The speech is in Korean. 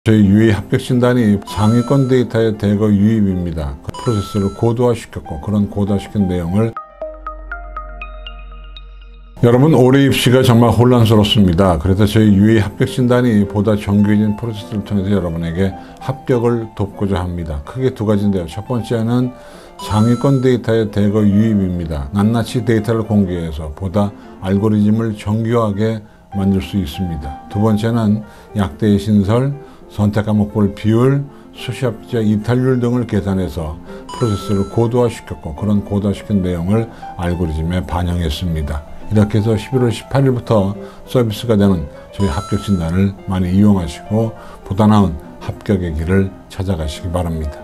저희 UA 합격 진단이 상위권 데이터의 대거 유입입니다. 그 프로세스를 고도화시켰고 그런 고도화시킨 내용을 여러분 올해 입시가 정말 혼란스럽습니다. 그래서 저희 UA 합격 진단이 보다 정교해진 프로세스를 통해서 여러분에게 합격을 돕고자 합니다. 크게 두 가지인데요. 첫 번째는 상위권 데이터의 대거 유입입니다. 낱낱이 데이터를 공개해서 보다 알고리즘을 정교하게 만들 수 있습니다. 두 번째는 약대의 신설, 선택 과목별 비율, 수시합격 이탈률 등을 계산해서 프로세스를 고도화시켰고 그런 고도화시킨 내용을 알고리즘에 반영했습니다. 이렇게 해서 11월 18일부터 서비스가 되는 저희 합격 진단을 많이 이용하시고 보다 나은 합격의 길을 찾아가시기 바랍니다.